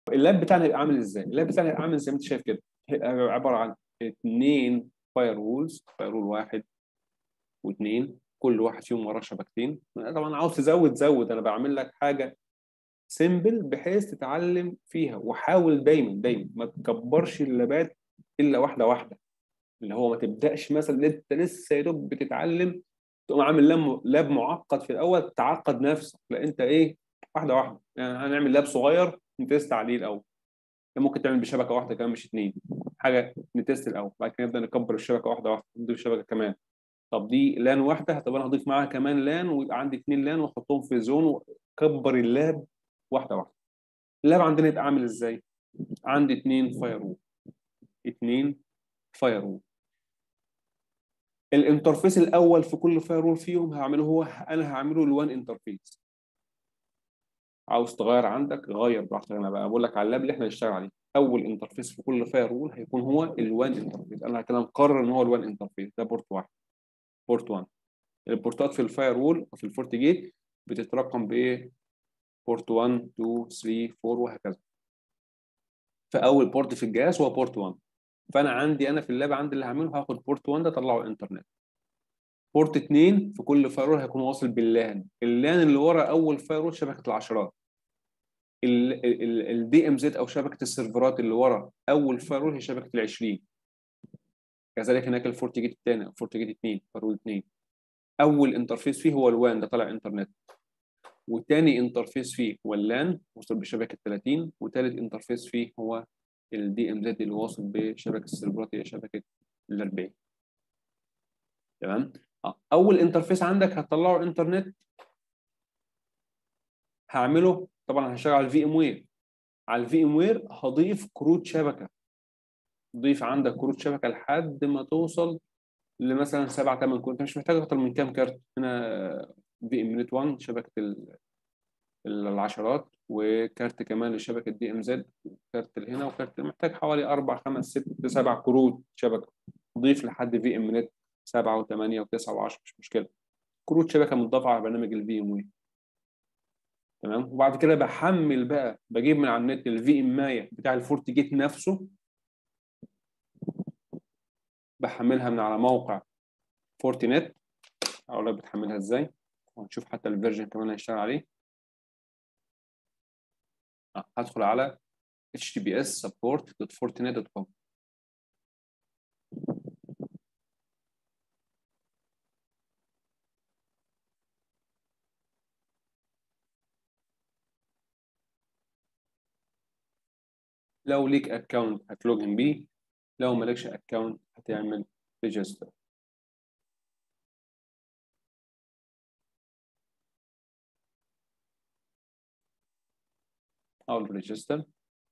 اللاب بتاعنا هيبقى عامل ازاي؟ اللاب بتاعنا هيبقى عامل زي ما انت شايف كده، هيبقى عباره عن اثنين فاير وولز، فاير وول واحد واثنين، كل واحد فيهم وراه شبكتين. طبعا عاوز تزود زود، انا بعمل لك حاجه سيمبل بحيث تتعلم فيها. وحاول دايما ما تكبرش اللابات الا واحده واحده، اللي هو ما تبداش مثلا انت لسه يا دوب بتتعلم تقوم عامل لاب معقد في الاول تعقد نفسك. لا، انت ايه، واحده واحده. يعني هنعمل لاب صغير نتست عليه الاول، ممكن تعمل بشبكه واحده كمان مش اتنين، حاجه نتست الاول، بعد كده نبدا نكبر الشبكه واحده واحده، نضيف شبكه كمان. طب دي لان واحده، طب انا هضيف معاها كمان لان، ويبقى عندي اتنين لان واحطهم في زون، وكبر اللاب واحده واحده. اللاب عندنا يبقى عامل ازاي؟ عندي اتنين فاير وول، اتنين فاير وول. الانترفيس الاول في كل فاير وول فيهم هعمله هو، انا هعمله الوان انترفيس. عاوز تغير عندك غير براحتك، انا بقى بقول لك على اللاب اللي احنا هنشتغل عليه. اول انترفيس في كل فاير وول هيكون هو الوان انترفيس، انا كده مقرر ان هو الوان انترفيس ده بورت واحد، بورت 1. البورتات في الفاير وول وفي الفورت جيت بتترقم بايه؟ بورت 1 2 3 4 وهكذا. فاول بورت في الجهاز هو بورت 1. فانا عندي انا في اللاب عندي اللي هعمله هاخد بورت 1 ده اطلعه انترنت. بورت 2 في كل فاير وول هيكون واصل باللان، اللان اللي ورا اول فاير وول شبكه العشرات. الدي ام زد او شبكه السيرفرات اللي ورا اول فاير وول هي شبكه ال 20. كذلك هناك الفورت جيت الثاني، الفورت جيت 2 فاير وول 2. اول انترفيس فيه هو الوان ده طالع انترنت، وتاني انترفيس فيه هو اللان وصل بشبكه 30، وتالت انترفيس فيه هو الدي ام زد اللي واصل بشبكه السيرفرات هي شبكه ال 40. تمام. اول انترفيس عندك هتطلعه انترنت، هعمله طبعا هشتغل على الفي ام وير. على الفي ام وير هضيف كروت شبكه، ضيف عندك كروت شبكه لحد ما توصل لمثلا 7 8 كروت. انت مش محتاج اكتر من كام كارت هنا. في ام نت 1 شبكه العشرات، وكارت كمان لشبكه دي ام زد، كارت هنا، وكارت محتاج حوالي 4 5 6 7 كروت شبكه. ضيف لحد في ام نت 7 و8 و9 و10 مش مشكله، كروت شبكه متضافه على برنامج الفي ام وير. تمام. وبعد كده بحمل بقى، بجيب من على النت الفي ام مايا بتاع الفورت جيت نفسه، بحملها من على موقع فورتي نت. اقول لك بتحملها ازاي، وهنشوف حتى الفيرجن كمان اللي هنشتغل عليه. هدخل على https support.fortinet.com. لو ليك اكونت هتلوجن بيه، لو مالكش اكونت هتعمل ريجستر او ريجستر.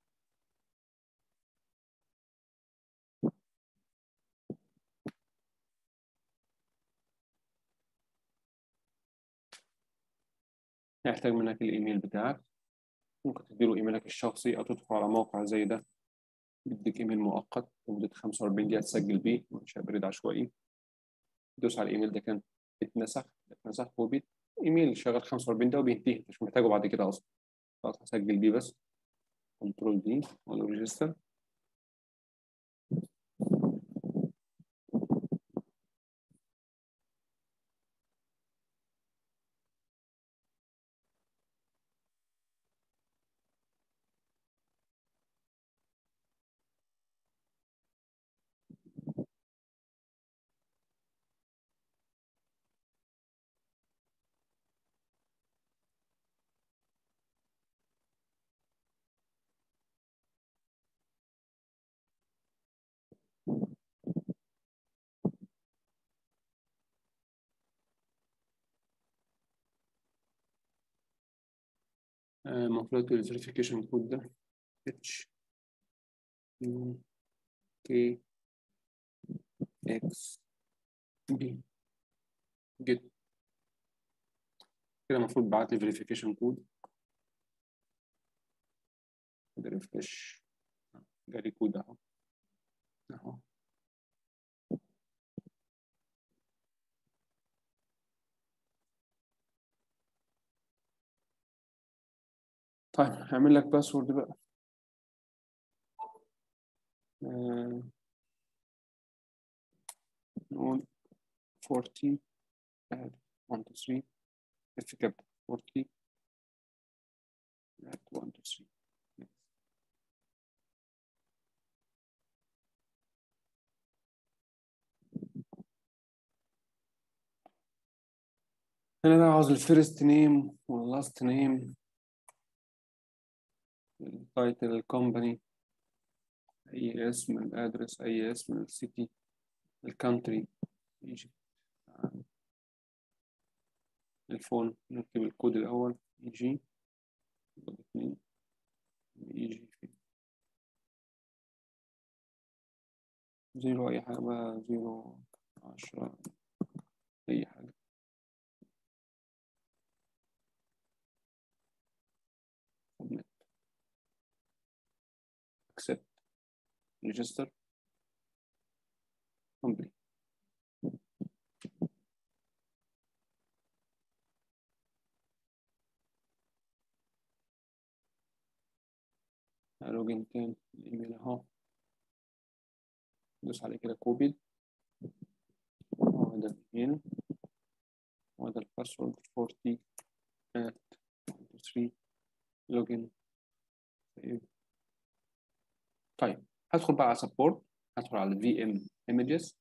هيحتاج منك الايميل بتاعك، ممكن تديله ايميلك الشخصي او تدخل على موقع زي ده بيديك ايميل مؤقت لمده 45 دقيقه تسجل بيه، مش بريد عشوائي. تدوس على الايميل ده، كان اتنسخ وبيت ايميل شغال 45 دقيقه وبينتهي، انت مش محتاجه بعد كده اصلا. خلاص هسجل بيه بس، كنترول دي واقول ريجستر. المفروض الفيريفيكيشن كود ده اتش يو كي اكس بي جيت. كده المفروض بعت لي فيريفيكيشن كود. ريفرش، جالي كود اهو اهو. طيب هعمل لك باسورد بقى. نقول 40 1 2 3 اف كابيتال 40 1 2 3. هنا انا عاوز الفيرست نيم واللاست نيم، التايتل، الكومباني، اي اسم، الادرس، اي اسم، السيتي، الكانتري، يجي الفون، نكتب الكود الاول يجي 2 يجي زيرو اي حاجه بقى، 0 10 اي حاجه. accept register complete. لوجين تاني الايميل اهو، ندوس عليه كده كوبي، وهذا الايميل وهذا الباسورد 40 3 لوجين. طيب هدخل بقى على سبورت، هدخل على في ام ايمجز.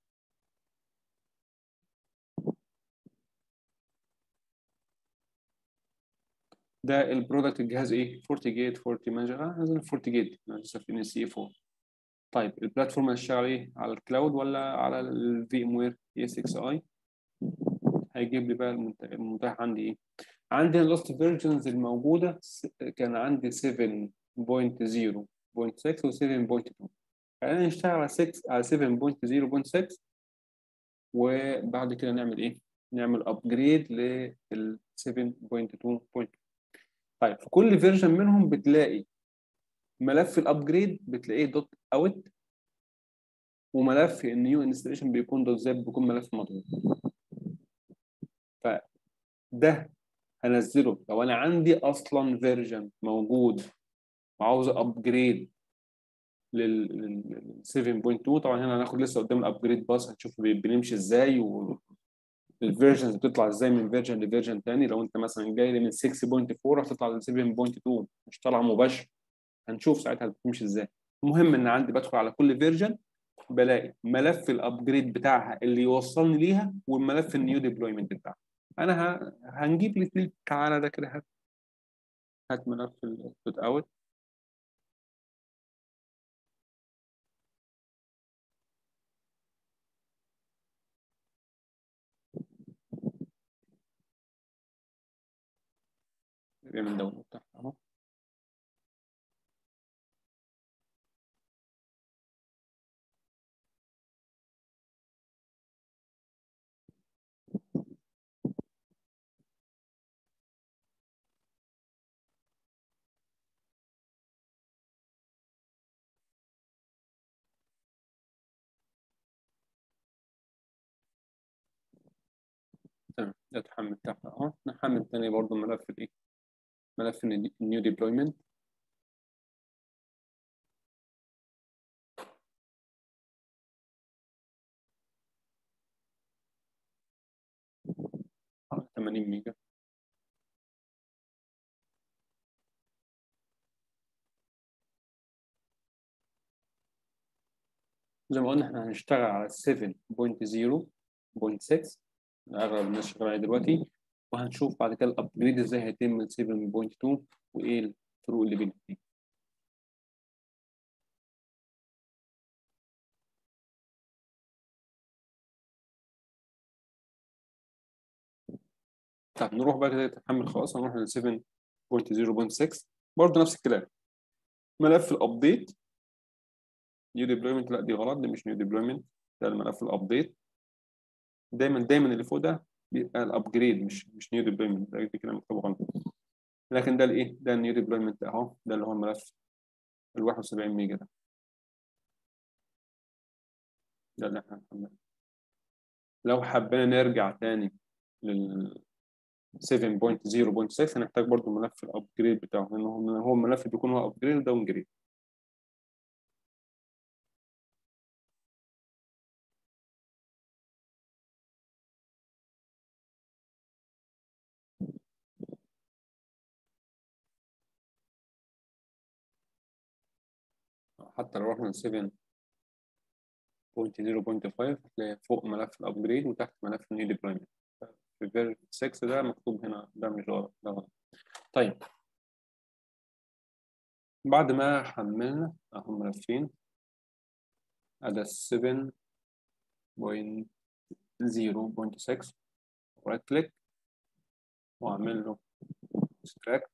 ده البرودكت الجهاز ايه؟ فورتيجيت 40 مانجر، لازم فورتيجيت لسه في ان سي 4. طيب البلاتفورم هتشتغل ايه؟ على الكلاود ولا على الفي ام وير اس اكس اي؟ هيجيب لي بقى المتاح عندي ايه؟ عندي اللاست فيرجنز الموجوده كان عندي 7.0.6 و 7.2. خلينا نشتغل على 6 على 7.0.6 وبعد كده نعمل ايه؟ نعمل ابجريد لل 7.2. طيب في كل فيرجن منهم بتلاقي ملف الابجريد بتلاقيه دوت اوت، وملف النيو انستليشن بيكون دوت زب، بيكون ملف مضغوط. فده هنزله لو انا عندي اصلا فيرجن موجود وعاوز ابجريد لل 7.2. طبعا هنا هناخد لسه قدام الابجريد باص، هنشوف بنمشي ازاي والفيرجنز بتطلع ازاي من فيرجن لفيرجن تاني. لو انت مثلا جاي لي من 6.4 هتطلع ل 7.2، مش طالعه مباشر، هنشوف ساعتها بتمشي ازاي. المهم ان عندي بدخل على كل فيرجن بلاقي ملف الابجريد بتاعها اللي يوصلني ليها والملف النيو ديبلويمنت بتاعها. انا هنجيب الاثنين. تعالى ده كده، هات ملف الدوت اوت. من داونلود تحت اهو. تمام، ده اتحمل تحت اهو. نحمل تاني برضه ملف الايه، ملف النيو ديبلويمنت. اه 80 ميجا. زي ما قلنا احنا هنشتغل على 7.0.6، اغلب الناس شغاله عليه دلوقتي، وهنشوف بعد كده الابجريد ازاي هيتم من 7.2 وايه الفروق اللي بين الاثنين. طب نروح بقى كده تتحمل خلاص، هنروح ل 7.0.6. برضه نفس الكلام، ملف الابديت نيو ديبلويمنت، لا دي غلط، دي مش نيو ديبلويمنت، ده الملف الابديت. دايما دايما اللي فوق ده بيبقى الابجريد، مش نيو ديبلويمنت، ده كده مكتوب غلط. لكن ده الايه، ده النيو ديبلويمنت اهو، ده اللي هو الملف ال 71 ميجا ده، ده اللي احنا هنحمله. لو حبينا نرجع تاني لل 7.0.6 هنحتاج برضو ملف الابجريد بتاعه، لانه هو الملف بيكون هو ابجريد وداون جريد. حتى لو رحنا ل 7.0.5 هتلاقي فوق ملف الابجريد وتحت ملف النيو ديبلويمنت. في فيرجن 6 ده مكتوب هنا، ده مش غلط، ده غلط. طيب بعد ما حملنا اهو ملفين، ادي 7.0.6، رايت كليك واعمل له اكستراكت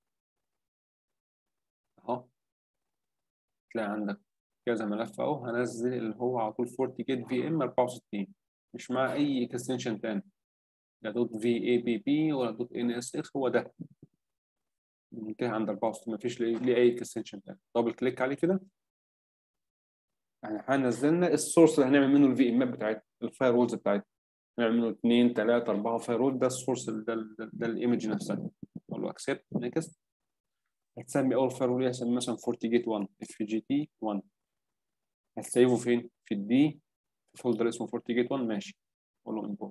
اهو. تلاقي عندك كذا ملف اهو. هنزل اللي هو على طول فورتيجيت في ام 64، مش مع اي اكستنشن تاني، لا دوت في اي بي بي ولا دوت ان اس اكس، هو ده منتهي عند 64، مفيش ليه اي اكستنشن تاني. دبل كليك عليه كده، يعني هنزلنا السورس اللي هنعمل منه الفي امات بتاعتنا، الفاير وولز بتاعتنا، هنعمل منه 2 3 4 فاير وول، ده السورس، ده الايمج نفسها. اقول له اكسبت نيكست. هتسمي اول فاير وول هسميه مثلا فورتيجيت 1 اف جي تي 1. هتسيبه فين؟ في الدي، في فولدر اسمه فورتيجيت 1. ماشي، اقول له امبورت.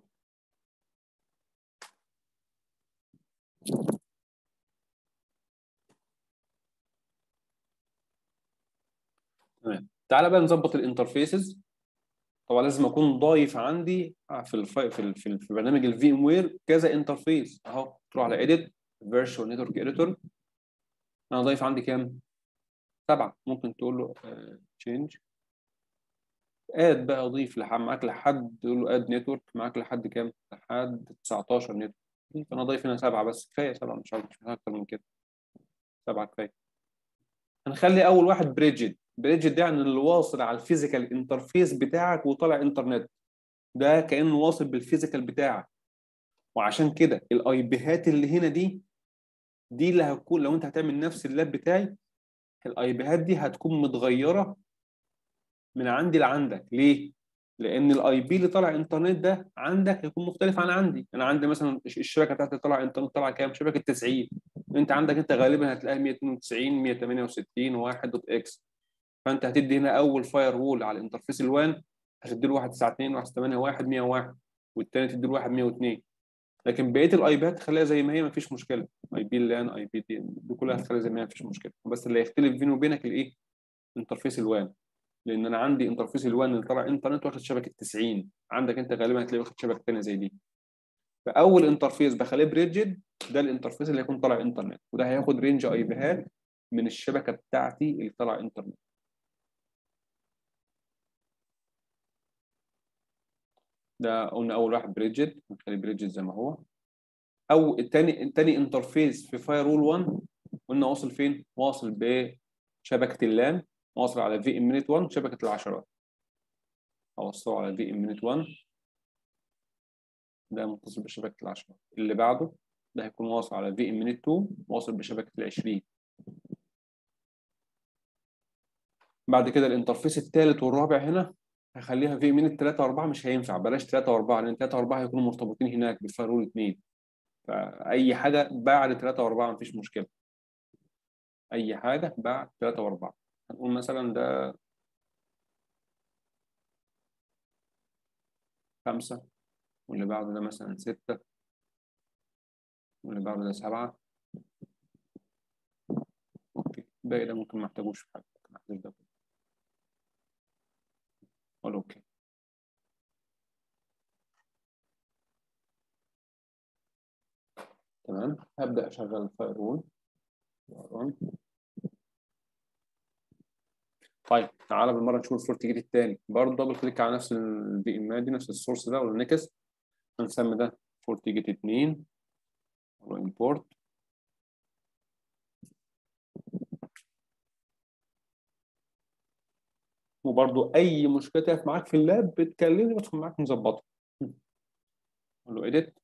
تمام، تعالى بقى نظبط الانترفيسز. طبعا لازم اكون ضايف عندي في برنامج الفي ام وير كذا انترفيس اهو. تروح على اديت فيرتشوال نتورك اديتور، انا ضايف عندي كام؟ 7. ممكن تقول له تشينج اد بقى، اضيف معاك لحد، تقول له اد نتورك معاك لحد كام؟ لحد 19 نتورك. فانا ضايف هنا 7 بس، كفايه 7، مش عارف، مش اكتر من كده، 7 كفايه. هنخلي اول واحد بريدجد. بريدجد ده يعني اللي واصل على الفيزيكال انترفيس بتاعك وطالع انترنت، ده كانه واصل بالفيزيكال بتاعك. وعشان كده الاي بيهات اللي هنا دي اللي هتكون لو انت هتعمل نفس اللاب بتاعي، الاي بيهات دي هتكون متغيره من عندي لعندك. ليه؟ لان الاي بي اللي طالع انترنت ده عندك هيكون مختلف عن عندي. انا عندي مثلا الشبكه بتاعتي طالعه انترنت طالعه كام؟ شبكه 90. انت عندك انت غالبا هتلاقيها 192 168 1 دوت اكس. فانت هتدي هنا اول فاير وول على الانترفيس الوان، هتدي له 192 181 101، والثاني تدي له 1 102. لكن بقيه الاي بيات تخليها زي ما هي، مفيش مشكله. اي بي اللان، اي بي دي كلها هتخليها زي ما هي، مفيش مشكله. بس اللي هيختلف بيني وبينك الايه؟ انترفيس الوان. لان انا عندي انترفيس الوان اللي طالع انترنت واخد شبكه 90، عندك انت غالبا هتلاقي واخد شبكه ثانيه زي دي. فاول انترفيس بخليه بريدجد، ده الانترفيس اللي هيكون طالع انترنت، وده هياخد رينج اي بيهات من الشبكه بتاعتي اللي طالع انترنت. ده قلنا اول واحد بريدجد، نخلي بريدجد زي ما هو. او الثاني انترفيس في فاير وول 1 قلنا واصل فين؟ واصل بشبكه اللان، واصل على في ام نت 1 شبكه العشرات. اوصله على في ام نت 1، ده متصل بشبكه العشرات. اللي بعده ده هيكون واصل على في ام نت 2 واصل بشبكه ال 20. بعد كده الانترفيس الثالث والرابع هنا هخليها في ام نت 3 و4. مش هينفع، بلاش 3 و4، لان 3 و4 هيكونوا مرتبطين هناك بالفاير وول 2. فاي حاجه بعد 3 و4 مفيش مشكله. اي حاجه بعد 3 و4. هنقول مثلا ده 5، واللي بعده ده مثلا 6، واللي بعده ده 7. اوكي، الباقي ده ممكن ما احتاجوش في حاجه، ممكن احتاج ده كله. اقول اوكي. تمام، هبدا اشغل الفاير وول. طيب تعالى بالمره نشوف الفورتيجيت الثاني. برضه دبل كليك على نفس الفي ام دي، نفس السورس ده، ولا نكست. هنسمي ده فورتيجيت 2 وامبورت. وبرضه اي مشكله تقف معاك في اللاب بتكلمني بدخل معاك مظبطه. اقول له اديت.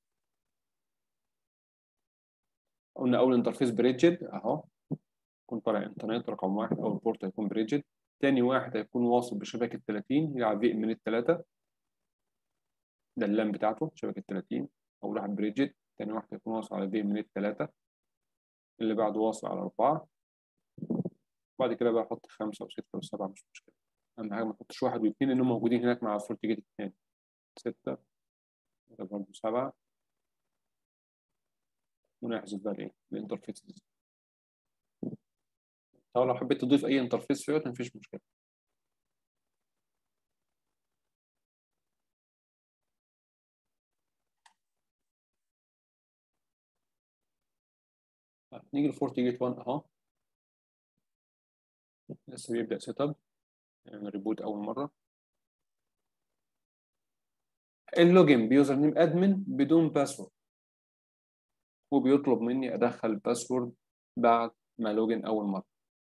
قلنا اول انترفيس بريدجد اهو، يكون طالع انترنت رقم واحد. اول بورت هيكون بريدجد. تاني واحد هيكون واصل بشبكه 30 يلعب في من الثلاثه، ده اللان بتاعته شبكه 30. اول واحد بريدجد. تاني واحد هيكون واصل على في من الثلاثه. اللي بعده واصل على 4. بعد كده بقى احط 5 و6 و7، مش مشكله. اهم حاجه ما احطش واحد واثنين لانهم موجودين هناك مع الفورتيجيت الثاني. 6، ده برضه 7. ونحذف بقى الايه؟ الانترفيس. او لو حبيت تضيف اي انترفيس فيه مفيش مشكله. نيجي لفورتي جيت 1 اهو، لسه بيبدا سيت اب، يعني ريبوت اول مره. اللوجن بيوزر نيم ادمن بدون باسورد، وبيطلب مني ادخل باسورد بعد ما لوجن اول مره.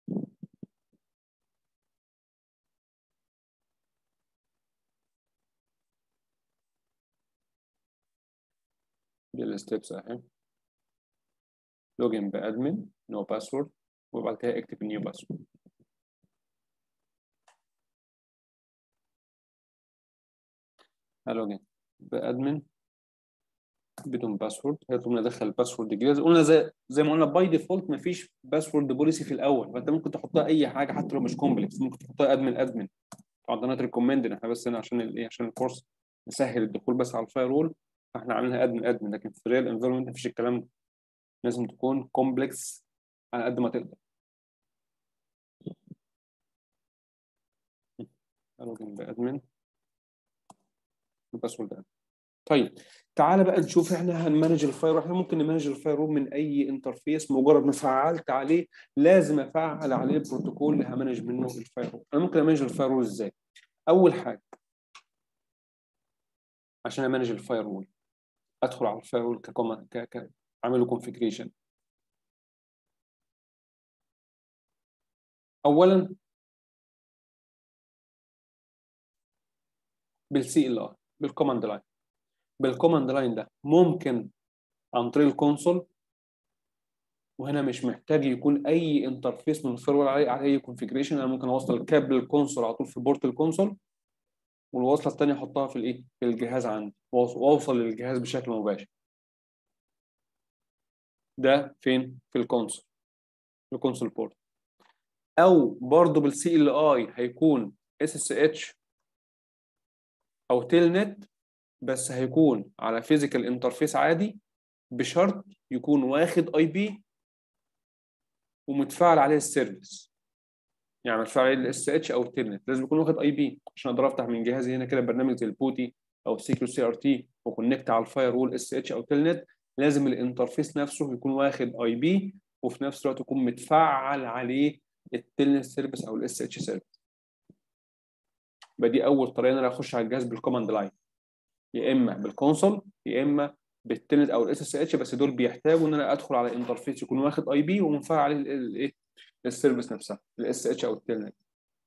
دي الستبس اهي، لوجن بادمن نو باسورد، وبعد كده اكتب نيو باسورد. لوجن بادمن بدون باسورد، هيطلب مني ادخل باسورد جديد. قلنا زي ما قلنا باي ديفولت مفيش باسورد بوليسي في الاول، فانت ممكن تحطها اي حاجه حتى لو مش كومبلكس، ممكن تحطها ادمن. طبعا ده نوت ريكومندد، احنا بس هنا عشان الايه، عشان الكورس نسهل الدخول بس على الفاير وول، فاحنا عاملينها ادمن، لكن في الريال انفيرمنت مفيش الكلام ده، لازم تكون كومبلكس على قد ما تقدر. لوجن بادمن الباسورد ده. طيب تعالى بقى نشوف احنا هنمانج الفاير. احنا ممكن نمانج الفاير وول من اي انترفيس، مجرد ما فعلت عليه لازم افعل عليه البروتوكول اللي همانج منه الفاير وول. انا ممكن امانج الفاير وول ازاي؟ اول حاجه عشان امانج الفاير وول ادخل على الفاير وول اعمل له كونفيجريشن. اولا بالسي ال اي، بالكوماند لاين. بالكوماند لاين ده ممكن عن طريق الكونسول، وهنا مش محتاج يكون اي انترفيس من الفاير عليه اي كونفيجريشن. انا ممكن اوصل كابل الكونسول على طول في بورت الكونسول، والوصله الثانيه احطها في الايه، في الجهاز عندي، واوصل للجهاز بشكل مباشر. ده فين؟ في الكونسول، في الكونسول بورت. او برضه بالسي ال اي هيكون اس اس اتش او تيل نت، بس هيكون على فيزيكال انترفيس عادي، بشرط يكون واخد اي بي ومتفاعل عليه السيرفيس. يعني متفاعل عليه الاس اتش او التلنت، لازم يكون واخد اي بي عشان اقدر افتح من جهازي هنا كده برنامج زي البوتي او السيكيور سي ار تي وكونكت على الفاير وول اس اتش او تلنت. لازم الانترفيس نفسه يكون واخد اي بي، وفي نفس الوقت يكون متفعل عليه التلنت سيرفيس او الاس اتش سيرفيس. يبقى دي اول طريقه ان انا اخش على الجهاز بالكوماند لاين، يا اما بالكونسول يا اما بالتلنت او الاس اس اتش، بس دول بيحتاجوا ان انا ادخل على انترفيس يكون واخد اي بي ومنفعل عليه الايه، السيرفيس نفسها، الاس اتش او التلنت.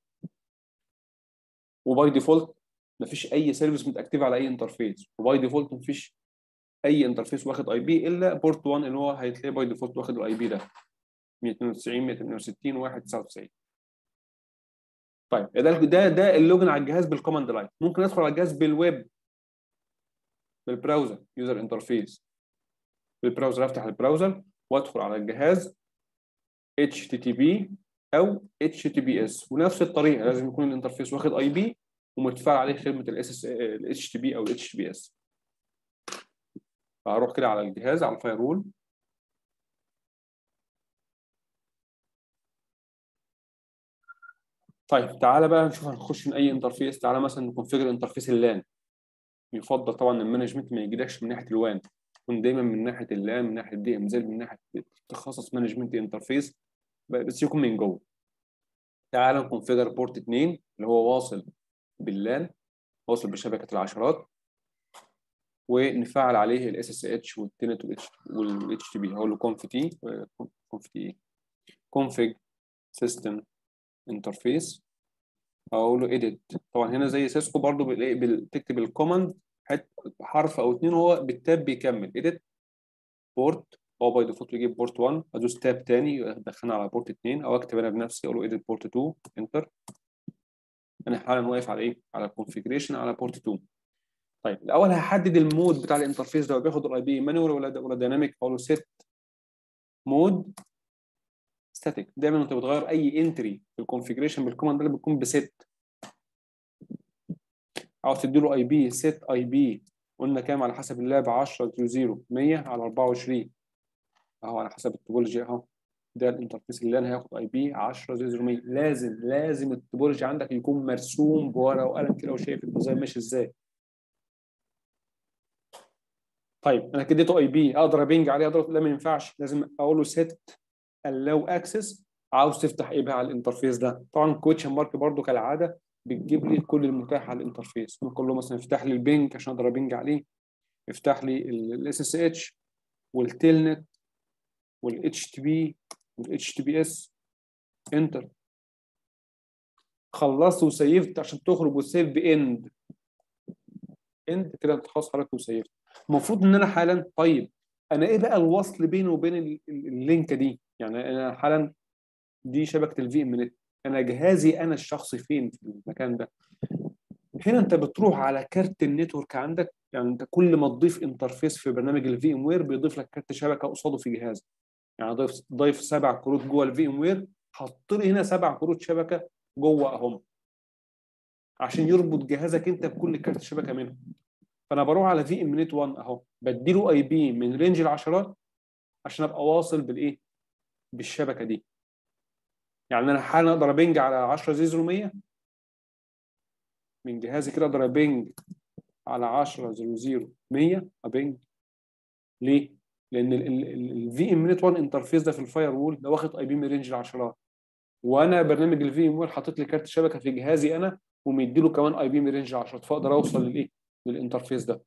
وباي ديفولت مفيش اي سيرفيس متاكتيف على اي انترفيس، وباي ديفولت مفيش اي انترفيس واخد اي بي الا بورت 1 اللي هو هيتلاقي باي ديفولت واخد الاي بي ده 192 168 199. طيب ده اللوجن على الجهاز بالكوماند لاين. ممكن ادخل على الجهاز بالويب، بالبراوزر يوزر انترفيس. بالبراوزر افتح البراوزر وادخل على الجهاز HTTP او HTTPS، ونفس الطريقه لازم يكون الانترفيس واخد اي بي ومتفاعل عليه خدمه ال HTTP او ال HTTPS. فهروح كده على الجهاز على الفاير وول. طيب تعالى بقى نشوف هنخش من اي انترفيس. تعالى مثلا نكونفيجر انترفيس اللان. يفضل طبعا المانجمنت ما يجيلكش من ناحيه الوان، يكون دايما من ناحيه اللان، من ناحيه دي ام زد، من ناحيه تخصص مانجمنت انترفيس، بس يكون من جوه. تعالى نكونفيجر بورت 2 اللي هو واصل باللان، واصل بشبكه العشرات، ونفعل عليه الاس اس اتش والتنت والاتش تي بي. هقول له كونف تي، كونف تي ايه، كونفيج سيستم انترفيس. اقول له اديت. طبعا هنا زي سيسكو برضو بتكتب الكوماند حرف او اتنين، هو بالتاب بيكمل اديت بورت. هو باي ديفولت يجيب بورت 1، ادوس تاب تاني يدخلنا على بورت 2، او اكتب انا بنفسي اقول له اديت بورت 2 انتر. انا حالا واقف على ايه؟ على الكونفيجريشن على بورت 2. طيب الاول هحدد المود بتاع الانترفيس ده، بياخد الاي بي مانوال ولا دايناميك. اقول له سيت مود ستاتيك. دايما انت بتغير اي انتري في الكونفيجريشن بالكوماند ده بتكون بست. عاوز تدي له اي بي، سيت اي بي. قلنا كام على حسب اللعبه؟ 10 0 100 على 24 اهو، على حسب التوبولوجي اهو. ده الانترفيس اللي انا هياخد اي بي 10.0.100. لازم التوبولوجي عندك يكون مرسوم بورقه وقلم كده وشايف الديزاين ماشي ازاي. طيب انا كده اديته اي بي، اقدر ابنج عليه؟ اقدر؟ لا ما ينفعش، لازم اقول له سيت allow access. عاوز تفتح ايه بقى على الانترفيس ده؟ طبعا كويتشن مارك برضو كالعاده بتجيب لي كل المتاح على الانترفيس. ممكن اقول له مثلا افتح لي البنج عشان اقدر ابنج عليه، افتح لي الاس اس اتش والتيلنت والاتش تي بي والاتش تي بي اس. انتر. خلصت وسيفت عشان تخرج وسيف باند. اند كده انت خلاص خرجت وسيفت. المفروض ان انا حالا، طيب انا ايه بقى الوصل بيني وبين اللينكه دي؟ يعني انا حالا دي شبكه الفي ام نت، انا جهازي انا الشخصي فين في المكان ده؟ هنا انت بتروح على كارت النتورك عندك. يعني انت كل ما تضيف انترفيس في برنامج الفي ام وير بيضيف لك كارت شبكه قصاده في جهازك. يعني ضيف 7 كروت جوه الفي ام وير، حط لي هنا 7 كروت شبكه جوه اهم عشان يربط جهازك انت بكل كارت شبكه منهم. فانا بروح على في ام نت 1 اهو، بديله اي بي من رينج العشرات عشان ابقى واصل بالايه؟ بالشبكه دي. يعني انا حالا اقدر ابنج على 10 زيرو 100 من جهازي كده، اقدر ابنج على 10 0 100 ابنج. ليه؟ لان الفي ام نت 1 انترفيس ده في الفاير وول ده واخد اي بي من رينج العشرات، وانا برنامج الفي ام وير حاطط لي كارت شبكه في جهازي انا ومدي له كمان اي بي من رينج العشرات، فاقدر اوصل للايه؟ للانترفيس ده.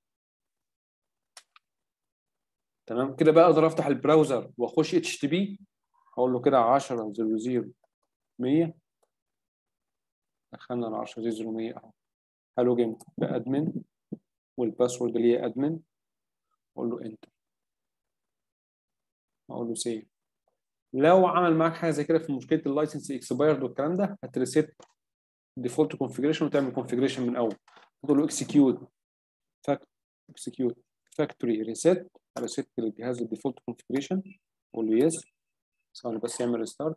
تمام كده بقى اقدر افتح البراوزر واخش اتش تي بي، اقول له كده 10 0 100، دخلنا ال 10 0 100 اهو. حلو جدا. ده ادمن والباسورد اللي هي ادمن، اقول له انتر، اقول له سيف. لو عمل معاك حاجه زي كده في مشكله اللايسنس اكسبايرد والكلام ده، هتريسيت ديفولت كونفيجريشن وتعمل كونفيجريشن من اول. تقول له اكسكيوت اكسكيوت فاكتوري ريسيت، ريسيت للجهاز الديفولت كونفيجريشن، اقول له يس. ثواني بس يعمل ريستارت.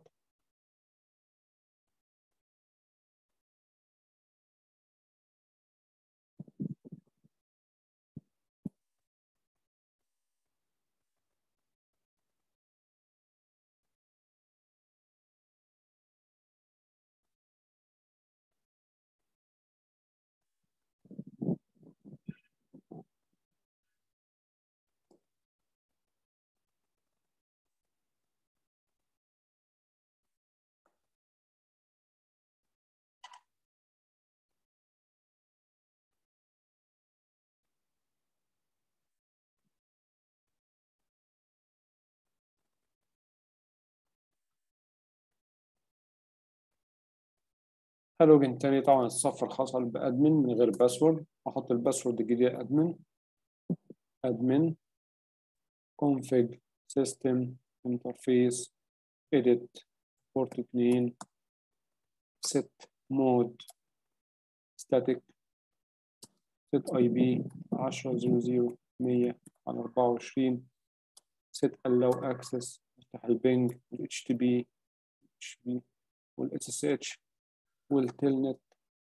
هلوجن تاني. طبعا الصف الخاص بادمن من غير باسورد، احط الباسورد الجديد ادمن، ادمن config system interface edit port 2 set mode static set IP 10.0.0 100 على 24 set allow access، افتح البنج وال HTTP وال SSH والتلنت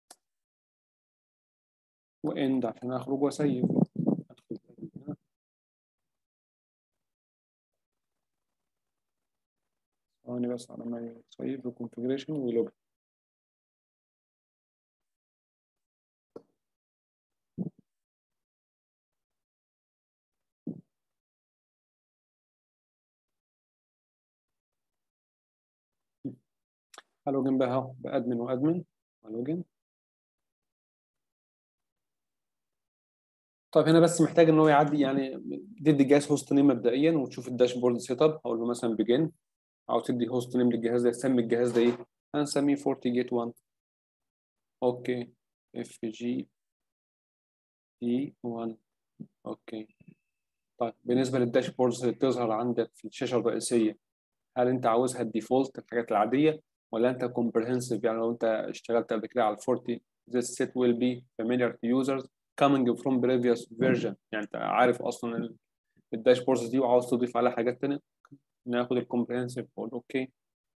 واند عشان اخرج واسيب. ادخل تاني هنا. ثواني بس على ما يسيب الكونفجريشن ويلوج. هلوجن بقى اهو بادمن وادمن هلوجن. طيب هنا بس محتاج ان هو يعدي، يعني تدي الجهاز هوست نيم مبدئيا وتشوف الداشبورد سيت اب. هقول له مثلا بيجن، او تدي هوست نيم للجهاز ده، سمي الجهاز ده ايه؟ هنسميه فورتي جيت 1. اوكي. اف جي اي 1. اوكي. طيب بالنسبه للداشبوردز اللي بتظهر عندك في الشاشه الرئيسيه، هل انت عاوزها الديفولت الحاجات العاديه ولا انت كومبرهنسيف؟ يعني لو انت اشتغلت قبل كده على ال 40 this set will be familiar to users coming from previous version، يعني انت عارف اصلا الداشبوردز دي وعاوز تضيف عليها حاجات تانية، ناخد الكومبرهنسيف واقول اوكي.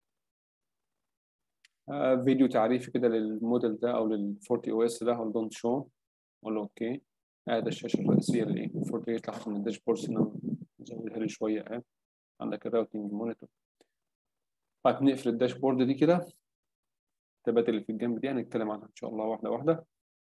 فيديو تعريفي كده للموديل ده او لل 40 او اس ده، هقول دونت شو، اقول له اوكي. ده الشاشه الرئيسيه للايه 40. لاحظ ان الداشبوردز هنا مزودها لي شويه اهي. عندك الراوتنج مونيتور. طيب نقفل الداشبورد دي كده، التابات اللي في الجنب دي هنتكلم عنها ان شاء الله واحده واحده.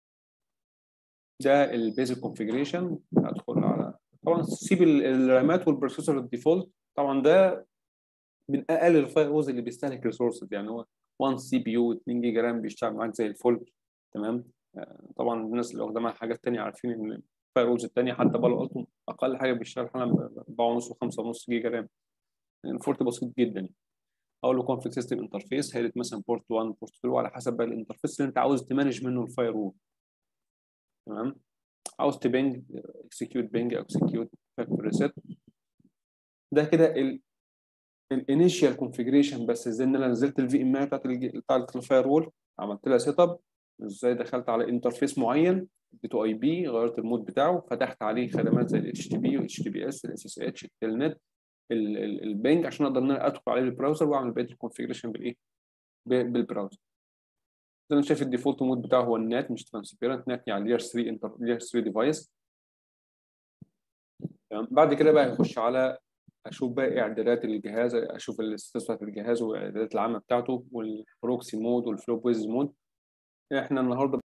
ده البيزك كونفيجريشن. هدخل على، طبعا سيب الرامات والبروسيسور الديفولت، طبعا ده من اقل الفاير وولز اللي بيستهلك ريسورسز، يعني هو 1 سي بي يو 2 جيجا رام بيشتغل معاك زي الفل. تمام. طبعا الناس اللي واخده معاها حاجات ثانيه عارفين ان الفاير وولز الثانيه حتى بالو التو اقل حاجه بيشتغل حالا ب 4.5 و5.5 جيجا رام، يعني الفورت بسيط جدا يعني. اقول له كونفيج سيستم انترفيس، هيدت مثلا بورت 1 بورت 2 على حسب بقى الانترفيس اللي انت عاوز تمانج منه الفاير وول. تمام. عاوز تبنج اكسكيوت بنج او اكسكيوت فاكتوري ريسيت. ده كده الانيشال كونفيجريشن، بس ازاي ان انا نزلت الفي ام اي بتاعت الفاير وول، عملت لها سيت اب، ازاي دخلت على انترفيس معين، اديته اي بي، غيرت المود بتاعه، فتحت عليه خدمات زي الاتش تي بي والاتش تي بي اس الاس اس اتش التلنت البنج، عشان اقدر ان انا ادخل عليه بالبراوزر واعمل بقيه الكونفيجريشن بالايه بالبراوزر. زي ما شايف الديفولت مود بتاعه هو النات مش ترانسبيرنت، نات يعني لير 3 لير 3 ديفايس. تمام. بعد كده بقى يخش على اشوف بقى ايه اعدادات الجهاز، اشوف الاستاتس بتاعت الجهاز والاعدادات العامه بتاعته والبروكسي مود والفلو بويز مود. احنا النهارده